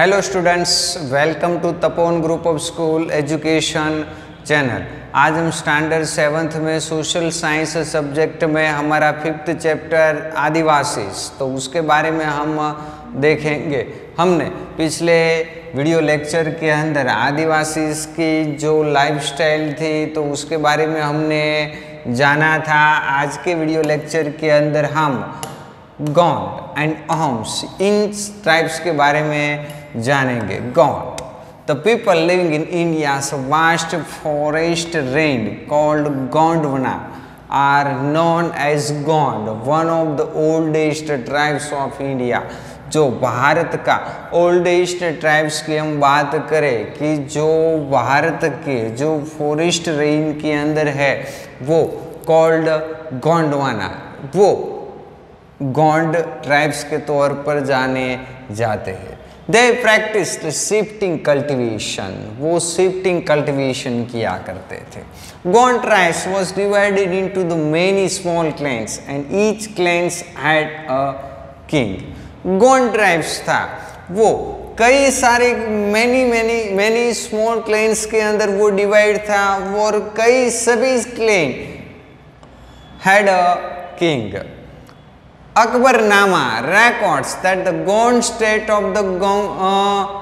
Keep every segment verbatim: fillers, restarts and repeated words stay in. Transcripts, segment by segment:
Hello students, welcome to Tapovan group of school education channel. आज हम standard seventh में social science subject में हमारा फिफ्थ चैप्टर आदिवासी, तो उसके बारे में हम देखेंगे। हमने पिछले वीडियो लेक्चर के अंदर आदिवासी की जो लाइफस्टाइल थी तो उसके बारे में हमने जाना था। आज के वीडियो लेक्चर के अंदर हम Gond and Ahoms in tribes के बारे में जानेंगे। Gond, the people living in India's vast forest range called Gondwana are known as Gond, one of the oldest tribes of India। जो भारत का ओल्डेस्ट ट्राइब्स की हम बात करें कि जो भारत के जो फॉरेस्ट रेंज के अंदर है वो कॉल्ड गोंडवाना, वो गोंड ट्राइब्स के तौर पर जाने जाते हैं। दे प्रैक्टिस्ड शिफ्टिंग कल्टिवेशन, वो शिफ्टिंग कल्टिवेशन किया करते थे। Gond tribes was divided into the many small clans and each clans had a king. Gond tribes था वो कई सारे many many many small clans के अंदर वो डिवाइड था और कई सभी clan had a king. Akbarnama records that the Gond state of the uh,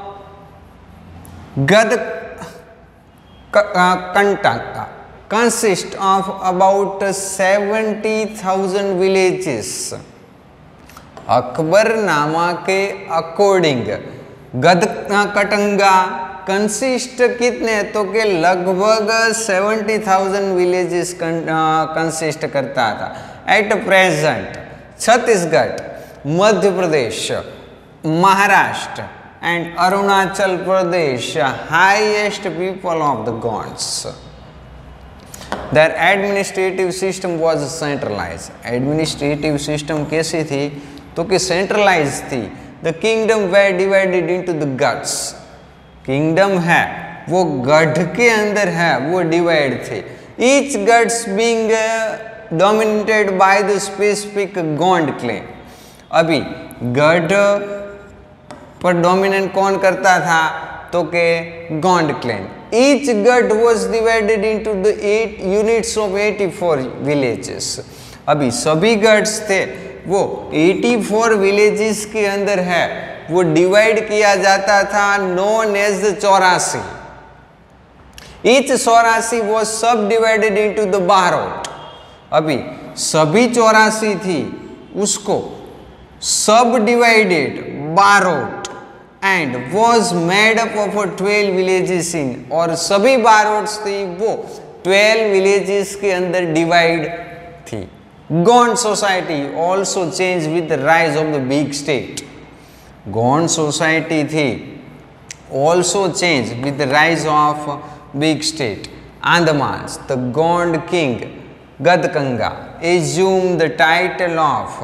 Gadkantaka consists of about seventy thousand villages। Akbarnama के अकॉर्डिंग गदकटंगा कंसिस्ट कितने तो के लगभग सेवेंटी थाउजेंड विलेजेस कंसिस्ट करता था। At present Chhattisgarh, Madhya Pradesh, Maharashtra and Arunachal Pradesh highest people of the Gonds. Their administrative system was centralise. Administrative system कैसी थी तो कि सेंट्रलाइज थी। The kingdom were divided into the garhs. Kingdom है वो गढ़ के अंदर है वो डिवाइड थे। Each garhs being dominated by the specific Gond clan। अभी गढ़ पर डोमिनेट कौन करता था तो के Gond clan। Each गढ़ was divided into the eight units of eighty-four villages। अभी सभी गढ़s थे वो eighty-four villages के अंदर है वो डिवाइड किया जाता था known as the चौरासी। Each चौरासी was subdivided into the Barot. अभी सभी चौरासी थी उसको सब divided barhot and was made up of twelve villages in, और सभी बारोट्स थी वो ट्वेल्व विलेजेस के अंदर डिवाइड थी। Gond society also change with the rise of the big state. Gond society थी also change with the rise of big state. Andaman, the Gond king Gadkanga assumed the title of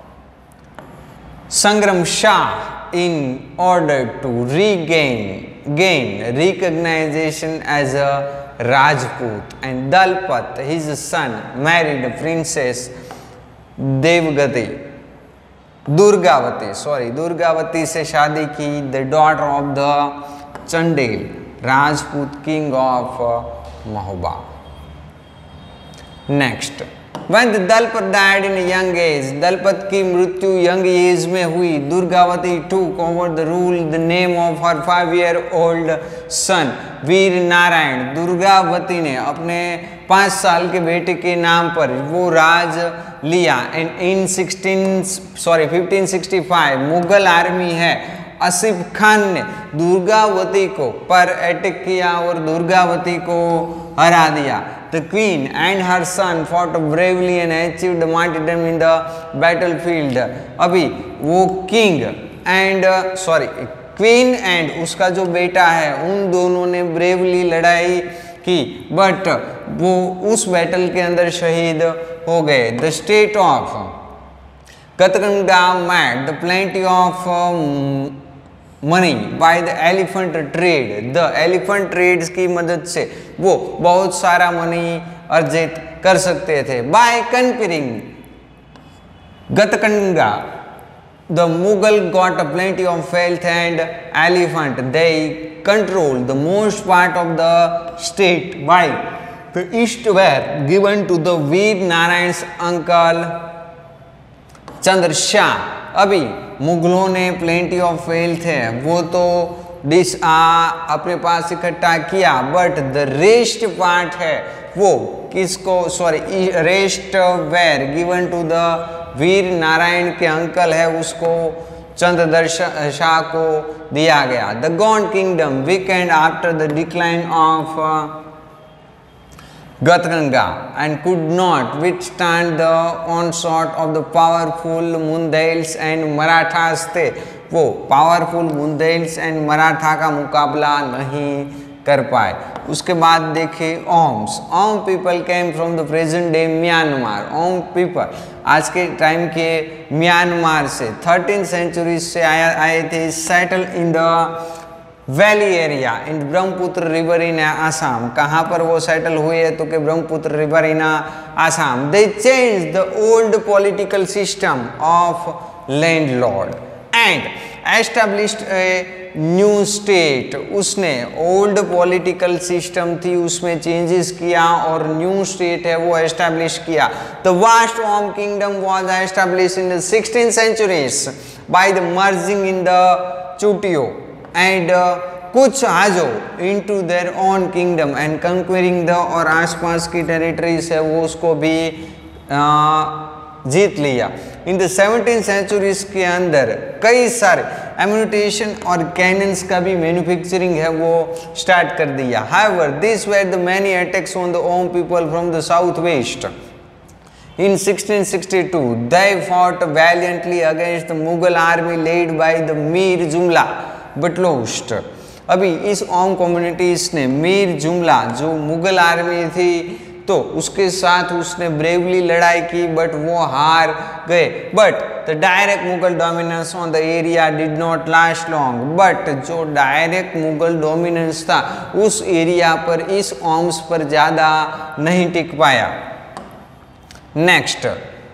Sangram Shah in order to regain gain recognition as a Rajput, and Dalpat, his son, married Princess Devgati Durgavati sorry Durgavati से शादी की, the daughter of the Chandel Rajput king of Mahoba। Next, when the Dalpat died in a young age, Dalpat की मृत्यु young age में हुई। Durgavati took over the rule the name of her five year old son Veer Narayan. Durgavati ने अपने पाँच साल के बेटे के नाम पर वो राज लिया। And in sixteen sorry fifteen sixty five Mughal army है आसिफ खान ने दुर्गावती को पर अटैक किया और दुर्गावती को हरा दिया। The queen and her son fought bravely and achieved martyrdom in the battlefield। अभी वो king and sorry queen and उसका जो बेटा है उन दोनों ने ब्रेवली लड़ाई की, बट वो उस बैटल के अंदर शहीद हो गए। The state of Gadkanga made the plenty of um, money by the elephant trade. The elephant trades की मदद से वो बहुत सारा मनी अर्जित कर सकते थे। By conquering Gatkanga the Mughal got a plenty of wealth and elephant. They controlled the most part of the state, while the east were given to the Veer Narayan's uncle Chandra Shah. अभी मुगलों ने प्लेंटी ऑफ वेल्थ है वो तो dish आ अपने पास इकट्ठा किया, but the rest part है वो किसको, sorry rest were given to the Veer Narayan के अंकल है उसको चंद्र शाह को दिया गया। The Gond kingdom weakened after the decline of Ghatganga and could not withstand the onslaught of the powerful Mundals and Marathas थे, वो पावरफुल मुंदेल्स एंड मराठा का मुकाबला नहीं कर पाए। उसके बाद देखें Ahoms. Ahom people came from the present day Myanmar. Ahom people आज के टाइम के म्यांमार से थर्टीन सेंचुरी से आया आए थे, settle in the valley area in Brahmaputra river in Assam. कहाँ पर वो सेटल हुए है तो कि Brahmaputra river in Assam. They change the old political system of landlord and established a new state. उसने ओल्ड पॉलिटिकल सिस्टम थी उसमें चेंजेस किया और न्यू स्टेट है वो एस्टेब्लिश किया। The vast Ahom kingdom was establish in the sixteen centuries by the merging in the Chutiyas and uh, कुछ हाजो into their own kingdom and conquering the और आसपास की टेरिटरीज है वो उसको भी uh, जीत लिया। इन द सेवनटीन सेंचुरीज के अंदर कई सारे एम्यूनिशन और कैनन्स का भी मैन्युफैक्चरिंग है वो स्टार्ट कर दिया। However this were the many attacks on the Ahom people from the south west. In sixteen sixty-two, they fought valiantly against the Mughal army led by the Mir Jumla but lost. अभी इस ओम communities ने मीर जुमला जो Mughal army थी तो उसके साथ उसने ब्रेवली लड़ाई की, बट वो हार गए। But the direct Mughal dominance on the area did not last long. But जो डायरेक्ट मुगल डोमिनेंस था उस एरिया पर इस ओम्स पर ज़्यादा नहीं टिक पाया। Next,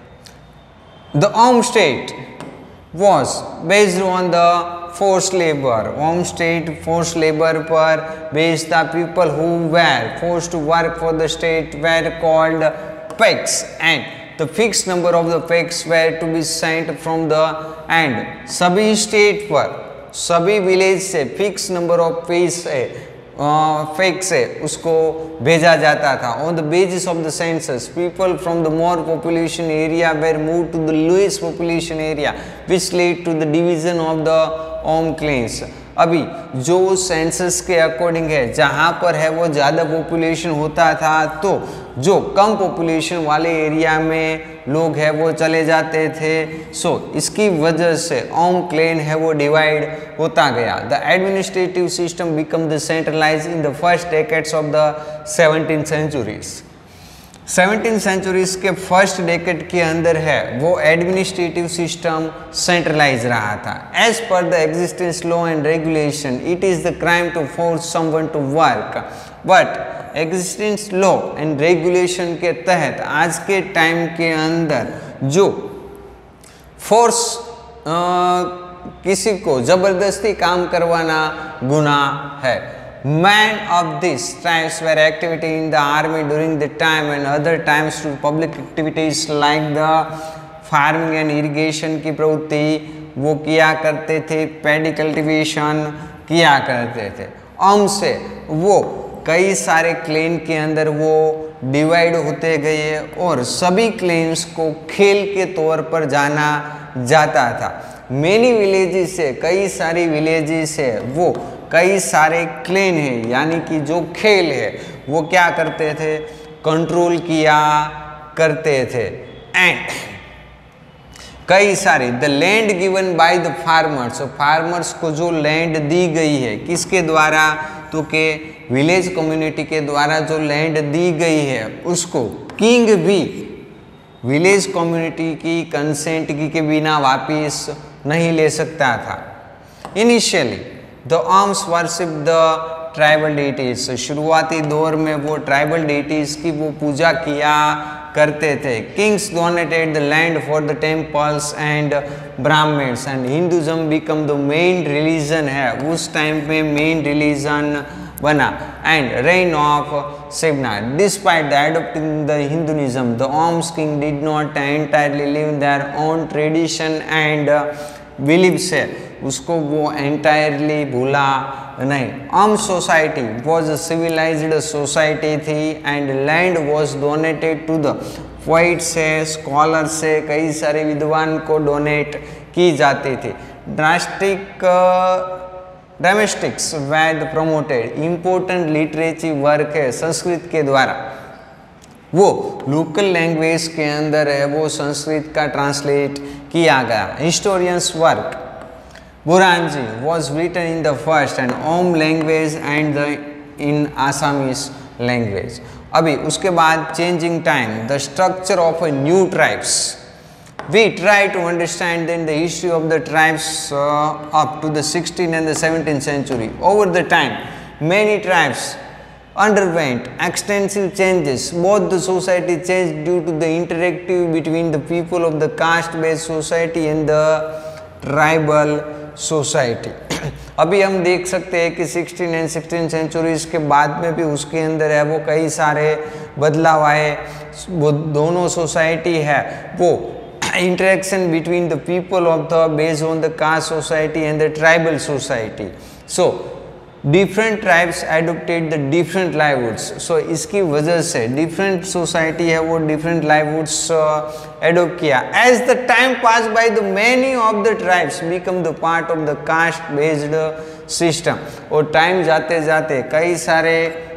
the Ahom state was based on the forced labor। Ahom state force labour पर बेस्ड था। People who were forced to work for the state were called pegs and the fixed number of the pegs were to be sent from the end। सभी state पर सभी village से fix number of page है फेक्स है उसको भेजा जाता था। On the basis of the census people from the more population area were move to the lowest population area which led to the division of the Ahom clans. अभी जो census के अकॉर्डिंग है जहाँ पर है वो ज़्यादा पॉपुलेशन होता था तो जो कम पॉपुलेशन वाले एरिया में लोग हैं वो चले जाते थे। सो so, इसकी वजह से ओम क्लेन है वो डिवाइड होता गया। The administrative system become the centralise in the first decades of the seventeen centuries. Seventeen centuries के फर्स्ट डेकेड के अंदर है वो एडमिनिस्ट्रेटिव सिस्टम सेंट्रलाइज रहा था। As per the existence law and regulation it is the crime to force someone to work, but existence law and regulation के तहत आज के टाइम के अंदर जो फोर्स किसी को जबरदस्ती काम करवाना गुनाह है। Men of these tribes were activity in the army during the time and other times to public activities like the farming and irrigation की प्रवृत्ति वो किया करते थे, पैडी कल्टीवेशन किया करते थे। ओम से वो कई सारे क्लेन के अंदर वो डिवाइड होते गए और सभी क्लेन्स को खेल के तौर पर जाना जाता था। मेनी विलेजेस से कई सारी विलेजेस है वो कई सारे क्लेन है यानी कि जो खेल है वो क्या करते थे, कंट्रोल किया करते थे। एंड कई सारे the land given by the farmers, farmers को जो लैंड दी गई है किसके द्वारा तो के विलेज कम्युनिटी के द्वारा जो लैंड दी गई है उसको किंग भी विलेज कम्युनिटी की कंसेंट की के बिना वापिस नहीं ले सकता था। Initially the Ahoms worship the tribal deities, शुरुआती दौर में वो ट्राइबल डेटीज की वो पूजा किया करते थे। Kings donated the land for the temples and Brahmans and Hinduism become the main religion है, उस टाइम में मेन रिलीजन बना। And reign of Shivna, despite the adopting the Hinduism the Ahoms king did not entirely live their own tradition and beliefs है, उसको वो entirely भूला नहीं। Ahom society was a civilised society थी and land was donated to the poet से, scholar से, कई सारे विद्वान को डोनेट की जाती थी। ड्रास्टिक डोमेस्टिक्स वैद प्रोमोटेड, इम्पोर्टेंट लिटरेचर वर्क है संस्कृत के द्वारा, वो लोकल लैंग्वेज के अंदर है, वो संस्कृत का ट्रांसलेट किया गया। Historians work Buranji was written in the first and Om language and the in Assamese language। अभी उसके बाद changing time, the structure of a new tribes, we try to understand then the history of the tribes uh, up to the sixteenth and the seventeenth century। Over the time many tribes underwent extensive changes, both the society changed due to the interactive between the people of the caste based society and the tribal society. अभी हम देख सकते हैं कि sixteen and sixteen centuries के बाद में भी उसके अंदर है वो कई सारे बदलाव आए। वो दोनों सोसाइटी है वो interaction between the people of the based on the caste society and the tribal society. So different tribes adopted the different livelihoods. So इसकी वजह से डिफरेंट सोसाइटी है वो डिफरेंट लाइवहुड्स एडोप्ट किया। As the time pass by the many of the tribes become the part of the caste based system. और time जाते जाते कई सारे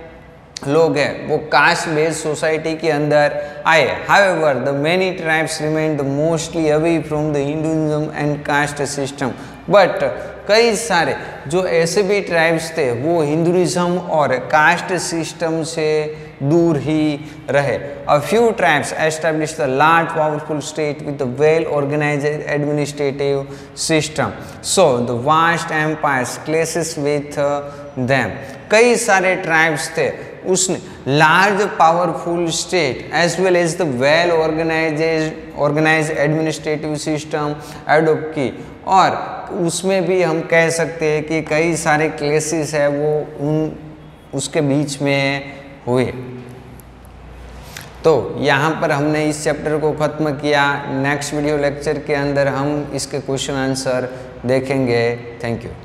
लोग हैं वो कास्ट बेस्ड सोसाइटी के अंदर आए। However the many tribes remain the mostly away from the Hinduism and caste system. But कई सारे जो ऐसे भी ट्राइब्स थे वो हिंदुइज्म और कास्ट सिस्टम से दूर ही रहे। A few tribes establish the large powerful state with a well organised administrative system. So the vast empires clashes with them. कई सारे ट्राइब्स थे उसने large powerful state as well as the well organised organised administrative system adopt की। और उसमें भी हम कह सकते हैं कि कई सारे क्लेसेस है वो उन उसके बीच में हुए। तो यहाँ पर हमने इस चैप्टर को ख़त्म किया। नेक्स्ट वीडियो लेक्चर के अंदर हम इसके क्वेश्चन आंसर देखेंगे। Thank you.